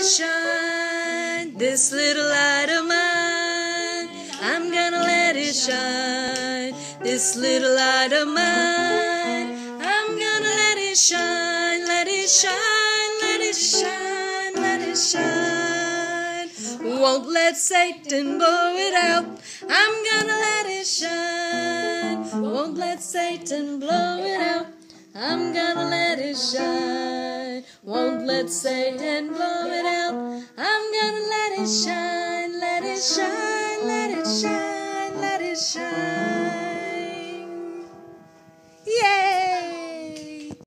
shine, this little light of mine. I'm gonna let it shine, this little light of mine. I'm gonna let it shine, let it shine, let it shine, let it shine. Won't let Satan blow it out. I'm gonna let it shine. Won't let Satan blow it out. I'm gonna let it shine. Won't let Satan blow it out. I'm gonna let it shine.